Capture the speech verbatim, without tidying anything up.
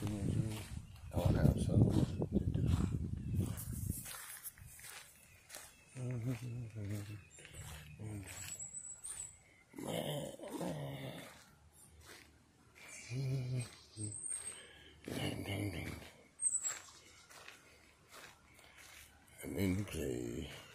I want to have so much to do. Ding, ding, ding. And then play.